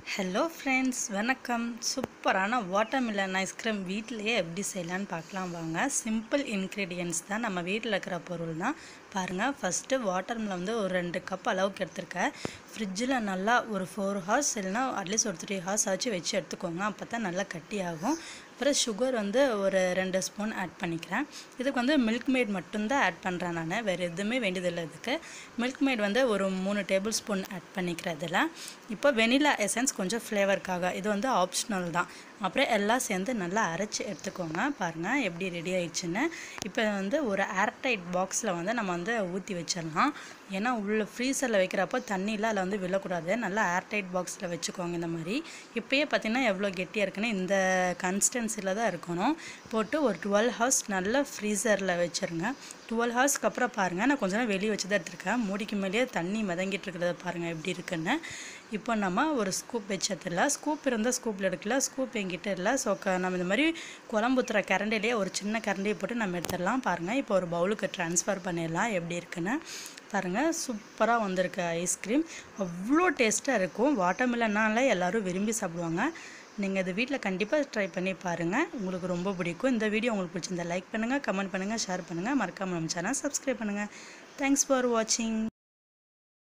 Hello friends, வணக்கம். சூப்பரான watermelon ice cream வீட்டிலையே எப்படி செய்யலான்னு பார்க்கலாம் வாங்க. சிம்பிள் இன்க்ரீடியன்ட்ஸ் தான், நம்ம வீட்டில் இருக்கிற பொருள் தான். பாருங்கள், ஃபஸ்ட்டு வாட்டர்மெலன் வந்து ஒரு 2 கப் அளவுக்கு எடுத்துருக்கேன். ஃப்ரிட்ஜில் நல்லா ஒரு 4 ஹார்ஸ் இல்லைனா அட்லீஸ்ட் ஒரு 3 ஹார்ஸ் ஆச்சு வச்சு எடுத்துக்கோங்க. அப்போ தான் நல்லா கட்டியாகும். அப்புறம் சுகர் வந்து ஒரு 2 ஸ்பூன் ஆட் பண்ணிக்கிறேன். இதுக்கு வந்து மில்க் மேட் மட்டும்தான் ஆட் பண்ணுறேன் நான், வேறு எதுவுமே வேண்டியதில்லை. இதுக்கு மில்க் மேட் வந்து ஒரு 3 டேபிள் ஸ்பூன் ஆட் பண்ணிக்கிறேன் இதில். இப்போ வெனிலா எசன்ஸ் கொஞ்சம் ஃப்ளேவருக்காக, இது வந்து ஆப்ஷனல் தான். அப்புறம் எல்லாம் சேர்ந்து நல்லா அரைச்சி எடுத்துக்கோங்க. பாருங்கள் எப்படி ரெடி ஆயிடுச்சுன்னு. இப்போ வந்து ஒரு ஏர்டைட் பாக்ஸில் வந்து நம்ம வந்து ஊற்றி வச்சிடலாம். ஏன்னா உள்ள ஃப்ரீசரில் வைக்கிறப்போ தண்ணியில் அதில் வந்து விழக்கூடாது. நல்லா ஏர்டைட் பாக்ஸில் வச்சுக்கோங்க. இந்த மாதிரி இப்போயே பார்த்திங்கன்னா எவ்வளோ கெட்டியாக இருக்குன்னு இந்த கன்சிஸ்டன்சியில் தான் இருக்கணும். போட்டு ஒரு 12 ஹவர்ஸ் நல்லா ஃப்ரீசரில் வச்சுருங்க. 12 ஹவர்ஸ்க்கு அப்புறம் பாருங்கள், நான் கொஞ்சம் நேரம் வெளியே வச்சு தான் எடுத்துருக்கேன். மூடிக்கு மேலேயே தண்ணி மிதங்கிட்டு இருக்கிறத பாருங்கள் எப்படி இருக்குன்னு. இப்போ நம்ம ஒரு ஸ்கூப் வச்சதில்ல, ஸ்கூப் இருந்தால் ஸ்கூப்பில் எடுக்கல, ஸ்கூப் எங்கிட்ட இல்லை. ஸோ நம்ம இந்த மாதிரி குழம்பு ஊற்றுற கரண்டிலேயே ஒரு சின்ன கரண்டியை போட்டு நம்ம எடுத்துடலாம். பாருங்கள், இப்போ ஒரு பவுலுக்கு ட்ரான்ஸ்ஃபர் பண்ணிடலாம். எப்படி இருக்குன்னு பாருங்கள். சூப்பராக வந்திருக்கு ஐஸ்கிரீம். அவ்வளோ டேஸ்ட்டாக இருக்கும். வாட்டர்மெலன்னால எல்லோரும் விரும்பி சாப்பிடுவாங்க. நீங்கள் இது வீட்டில் கண்டிப்பாக ட்ரை பண்ணி பாருங்கள், உங்களுக்கு ரொம்ப பிடிக்கும். இந்த வீடியோ உங்களுக்கு பிடிச்சிருந்தா லைக் பண்ணுங்கள், கமெண்ட் பண்ணுங்கள், ஷேர் பண்ணுங்கள். மறக்காமல் நம்ம சேனல் சப்ஸ்கிரைப் பண்ணுங்கள். தேங்க்ஸ் ஃபார் வாட்சிங்.